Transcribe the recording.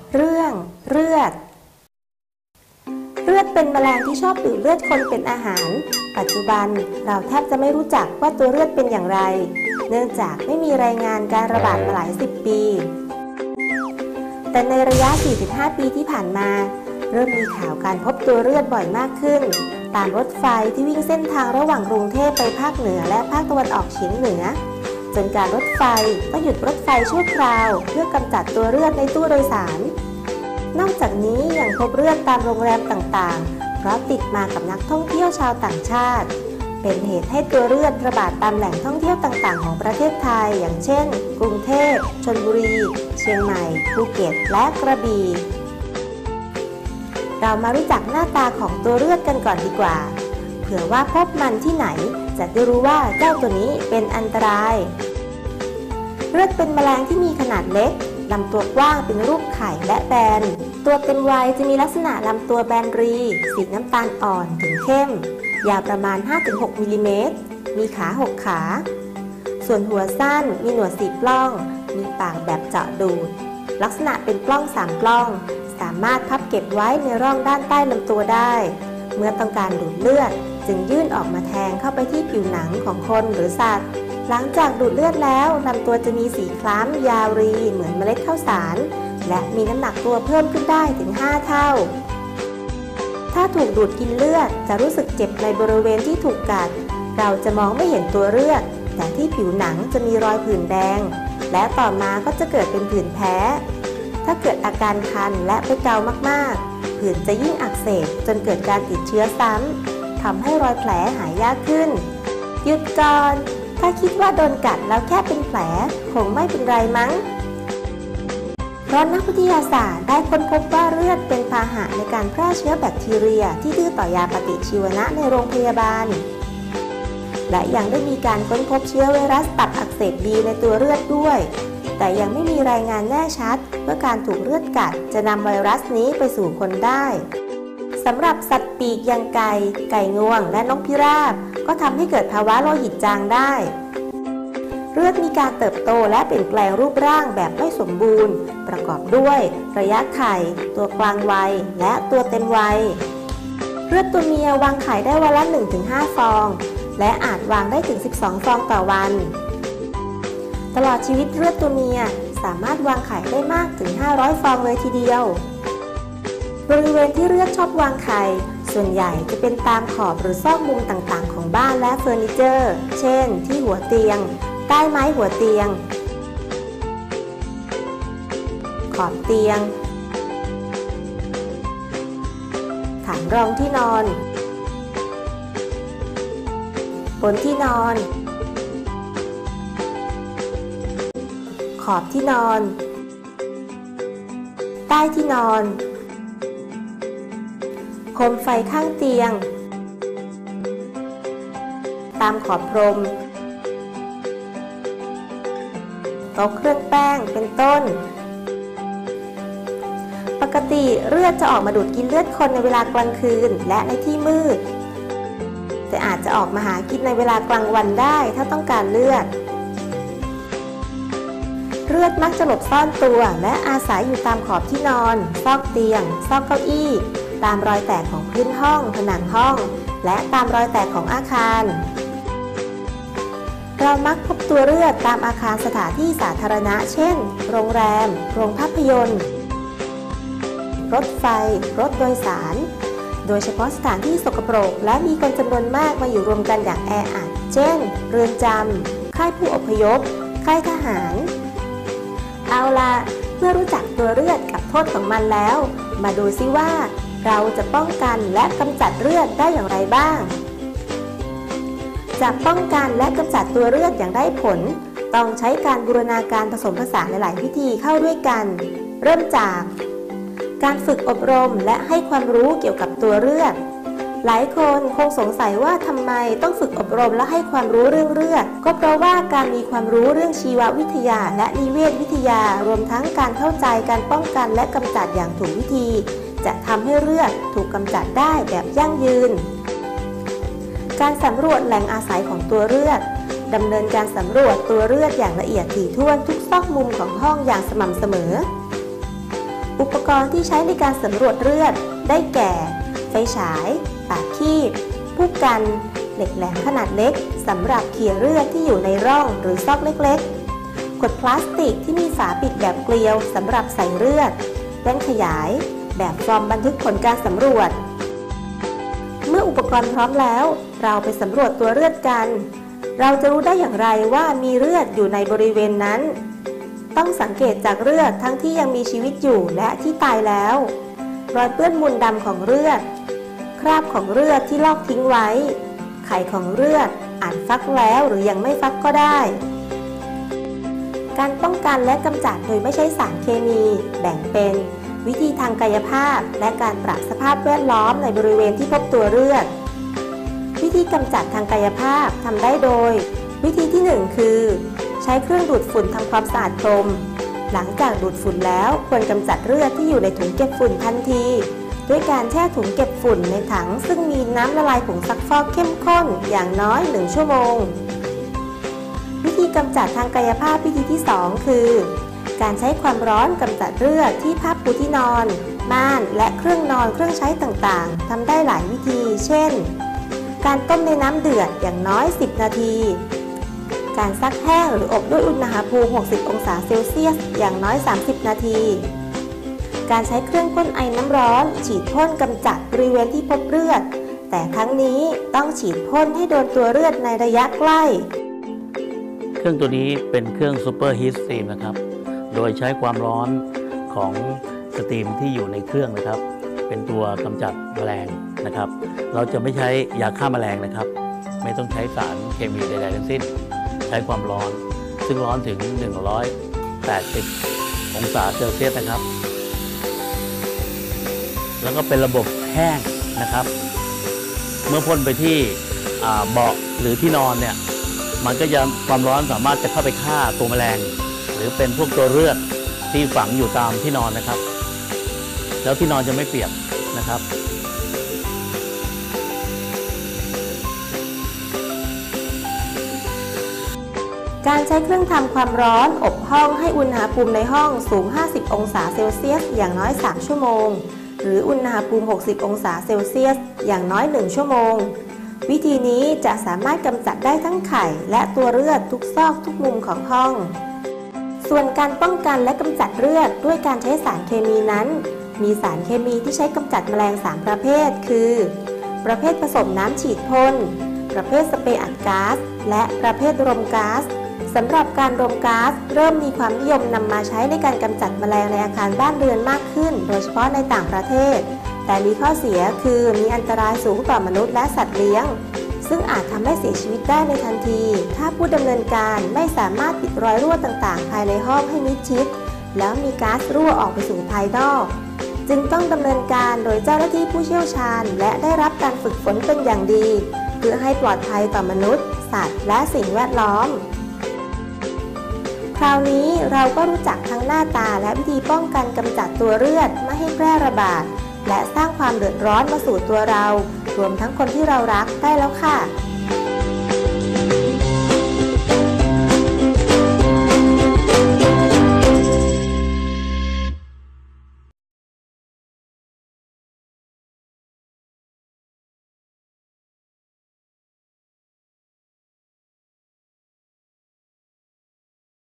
เรื่องเลือดเป็นแมลงที่ชอบดูดเลือดคนเป็นอาหารปัจจุบันเราแทบจะไม่รู้จักว่าตัวเลือดเป็นอย่างไรเนื่องจากไม่มีรายงานการระบาดมาหลายสิบปีแต่ในระยะ 4-5 ปีที่ผ่านมาเริ่มมีข่าวการพบตัวเลือดบ่อยมากขึ้นตามรถไฟที่วิ่งเส้นทางระหว่างกรุงเทพไปภาคเหนือและภาคตะวันออกเฉียงเหนือจนการรถไฟต้องหยุดรถไฟชั่วคราวเพื่อกำจัดตัวเลือดในตู้โดยสารนอกจากนี้ยังพบเลือดตามโรงแรมต่างๆเพราะติดมากับนักท่องเที่ยวชาวต่างชาติเป็นเหตุให้ตัวเลือดระบาดตามแหล่งท่องเที่ยวต่างๆของประเทศไทยอย่างเช่นกรุงเทพชลบุรีเชียงใหม่ภูเก็ตและกระบี่เรามารู้จักหน้าตาของตัวเลือดกันก่อนดีกว่าเผื่อว่าพบมันที่ไหนจะได้รู้ว่าเจ้าตัวนี้เป็นอันตรายเลือดเป็นแมลงที่มีขนาดเล็กลำตัวกว้างเป็นรูปไข่และแบนตัวเต็มวัยจะมีลักษณะลำตัวแบนรีสีน้ำตาลอ่อนถึงเข้มยาวประมาณ 5-6 มิลลิเมตรมีขา 6 ขาส่วนหัวสั้นมีหนวด4 ปล้องมีปากแบบเจาะดูดลักษณะเป็นปล้อง3 ปล้องสามารถพับเก็บไว้ในร่องด้านใต้ลำตัวได้เมื่อต้องการดูดเลือดจึงยื่นออกมาแทงเข้าไปที่ผิวหนังของคนหรือสัตว์หลังจากดูดเลือดแล้วลำตัวจะมีสีคล้ำยาวรีเหมือนเมล็ดข้าวสารและมีน้ำหนักตัวเพิ่มขึ้นได้ถึง 5 เท่าถ้าถูกดูดกินเลือดจะรู้สึกเจ็บในบริเวณที่ถูกกัดเราจะมองไม่เห็นตัวเลือดแต่ที่ผิวหนังจะมีรอยผื่นแดงและต่อมาก็จะเกิดเป็นผื่นแพ้ถ้าเกิดอาการคันและไปเกามากๆผื่นจะยิ่งอักเสบจนเกิดการติดเชื้อซ้ำทำให้รอยแผลหายยากขึ้นหยุดก่อนถ้าคิดว่าโดนกัดแล้วแค่เป็นแผลคงไม่เป็นไรมั้งเพราะนักวิทยาศาสตร์ได้ค้นพบว่าเลือดเป็นพาหะในการแพร่เชื้อแบคทีเรียที่ดื้อต่อยาปฏิชีวนะในโรงพยาบาลและยังได้มีการค้นพบเชื้อไวรัสตับอักเสบบีในตัวเลือดด้วยแต่ยังไม่มีรายงานแน่ชัดว่าการถูกเลือดกัดจะนำไวรัสนี้ไปสู่คนได้สำหรับสัตว์ปีกอย่างไก่งวงและนกพิราบก็ทำให้เกิดภาวะโลหิตจางได้เลือดมีการเติบโตและเปลี่ยนแปลงรูปร่างแบบไม่สมบูรณ์ประกอบด้วยระยะไข่ตัวกลางวัยและตัวเต็มวัยเลือดตัวเมียวางไข่ได้วันละ 1-5 ฟองและอาจวางได้ถึง 12 ฟองต่อวันตลอดชีวิตเลือดตัวเมียสามารถวางไข่ได้มากถึง 500 ฟองเลยทีเดียวบริเวณที่เลือดชอบวางไข่ส่วนใหญ่จะเป็นตามขอบหรือซอกมุมต่างๆของบ้านและเฟอร์นิเจอร์เช่นที่หัวเตียงใต้ไม้หัวเตียงขอบเตียงฐานรองที่นอนบนที่นอนขอบที่นอนใต้ที่นอนโคมไฟข้างเตียงตามขอบพรมโต๊ะเครื่องแป้งเป็นต้นปกติเลือดจะออกมาดูดกินเลือดคนในเวลากลางคืนและในที่มืดแต่อาจจะออกมาหากินในเวลากลางวันได้ถ้าต้องการเลือดมักจะหลบซ่อนตัวและอาศัยอยู่ตามขอบที่นอนซอกเตียงซอกเก้าอี้ตามรอยแตกของพื้นห้องผนังห้องและตามรอยแตกของอาคารเรามักพบตัวเลือดตามอาคารสถานที่สาธารณะเช่นโรงแรมโรงภาพยนตร์รถไฟรถโดยสารโดยเฉพาะสถานที่สกปรกและมีคนจำนวนมากมาอยู่รวมกันอย่างแออัดเช่นเรือนจำค่ายผู้อพยพค่ายทหารเอาล่ะเมื่อรู้จักตัวเลือดกับโทษของมันแล้วมาดูซิว่าเราจะป้องกันและกำจัดเลือดได้อย่างไรบ้างจะป้องกันและกำจัดตัวเลือดอย่างได้ผลต้องใช้การบูรณาการผสมผสานหลายๆวิธีเข้าด้วยกันเริ่มจากการฝึกอบรมและให้ความรู้เกี่ยวกับตัวเลือดหลายคนคงสงสัยว่าทำไมต้องฝึกอบรมและให้ความรู้เรื่องเลือดก็เพราะว่าการมีความรู้เรื่องชีววิทยาและนิเวศวิทยารวมทั้งการเข้าใจการป้องกันและกำจัดอย่างถูกวิธีจะทำให้เลือดถูกกำจัดได้แบบยั่งยืนการสำรวจแหล่งอาศัยของตัวเลือดดำเนินการสำรวจตัวเลือดอย่างละเอียดถี่ถ้วนทุกซอกมุมของห้องอย่างสม่ำเสมออุปกรณ์ที่ใช้ในการสำรวจเลือดได้แก่ ไฟฉาย ปากคีบผู้กันเหล็กแหลมขนาดเล็กสำหรับเขี่ยเลือดที่อยู่ในร่องหรือซอกเล็กๆขวดพลาสติกที่มีฝาปิดแบบเกลียวสำหรับใส่เลือดแว่นขยายแบบฟอร์มบันทึกผลการสำรวจเมื่ออุปกรณ์พร้อมแล้วเราไปสำรวจตัวเลือดกันเราจะรู้ได้อย่างไรว่ามีเลือดอยู่ในบริเวณนั้นต้องสังเกตจากเลือดทั้งที่ยังมีชีวิตอยู่และที่ตายแล้วรอยเปื้อนมูลดำของเลือดคราบของเลือดที่ลอกทิ้งไว้ไข่ของเลือดอาจฟักแล้วหรือยังไม่ฟักก็ได้การป้องกันและกำจัดโดยไม่ใช้สารเคมีแบ่งเป็นวิธีทางกายภาพและการปรับสภาพแวดล้อมในบริเวณที่พบตัวเลือดวิธีกำจัดทางกายภาพทำได้โดยวิธีที่ 1 คือใช้เครื่องดูดฝุ่นทำความสะอาดพรมหลังจากดูดฝุ่นแล้วควรกำจัดเลือดที่อยู่ในถุงเก็บฝุ่นทันทีด้วยการแช่ถุงเก็บฝุ่นในถังซึ่งมีน้ำละลายผงซักฟอกเข้มข้นอย่างน้อย1 ชั่วโมงวิธีกำจัดทางกายภาพวิธีที่ 2 คือการใช้ความร้อนกำจัดเลือดที่ผ้าปูที่นอนม่านและเครื่องนอนเครื่องใช้ต่างๆทำได้หลายวิธีเช่นการต้มในน้ำเดือดอย่างน้อย10 นาทีการซักแห้งหรืออบด้วยอุณหภูมิ60 องศาเซลเซียสอย่างน้อย30 นาทีการใช้เครื่องพ่นไอน้ำร้อนฉีดพ่นกำจัดบริเวณที่พบเลือดแต่ทั้งนี้ต้องฉีดพ่นให้โดนตัวเลือดในระยะใกล้เครื่องตัวนี้เป็นเครื่องซูเปอร์ฮีทสตรีมนะครับโดยใช้ความร้อนของสตรีมที่อยู่ในเครื่องนะครับเป็นตัวกำจัดแมลงนะครับเราจะไม่ใช้ยาฆ่าแมลงนะครับไม่ต้องใช้สารเคมีใดๆทั้งสิ้นใช้ความร้อนซึ่งร้อนถึง180 องศาเซลเซียสนะครับแล้วก็เป็นระบบแห้งนะครับเมื่อพ่นไปที่เบาะหรือที่นอนเนี่ยมันก็จะความร้อนสามารถจะเข้าไปฆ่าตัวแมลงหรือเป็นพวกตัวเลือดที่ฝังอยู่ตามที่นอนนะครับแล้วที่นอนจะไม่เปียกนะครับการใช้เครื่องทำความร้อนอบห้องให้อุณหภูมิในห้องสูง50 องศาเซลเซียสอย่างน้อย3 ชั่วโมงหรืออุณหภูมิ60 องศาเซลเซียสอย่างน้อย1 ชั่วโมงวิธีนี้จะสามารถกำจัดได้ทั้งไข่และตัวเลือดทุกซอกทุกมุมของห้องส่วนการป้องกันและกำจัดเลือดด้วยการใช้สารเคมีนั้นมีสารเคมีที่ใช้กำจัดแมลง3 ประเภทคือประเภทผสมน้ำฉีดพ่นประเภทสเปรย์อัดก๊าซและประเภทรมก๊าซสำหรับการรมก๊าซเริ่มมีความนิยมนำมาใช้ในการกำจัดแมลงในอาคารบ้านเรือนมากขึ้นโดยเฉพาะในต่างประเทศแต่มีข้อเสียคือมีอันตรายสูงต่อมนุษย์และสัตว์เลี้ยงซึ่งอาจทำให้เสียชีวิตได้ในทันทีถ้าผู้ดำเนินการไม่สามารถปิดรอยรั่วต่างๆภายในห้องให้มิดชิดแล้วมีก๊าซรั่วออกไปสู่ภายนอกจึงต้องดำเนินการโดยเจ้าหน้าที่ผู้เชี่ยวชาญและได้รับการฝึกฝนเป็นอย่างดีเพื่อให้ปลอดภัยต่อมนุษย์สัตว์และสิ่งแวดล้อมคราวนี้เราก็รู้จักทั้งหน้าตาและวิธีป้องกันกำจัดตัวเลือดไม่ให้แพร่ระบาดและสร้างความเดือดร้อนมาสู่ตัวเรารวมทั้งคนที่เรารักได้แล้วค่ะ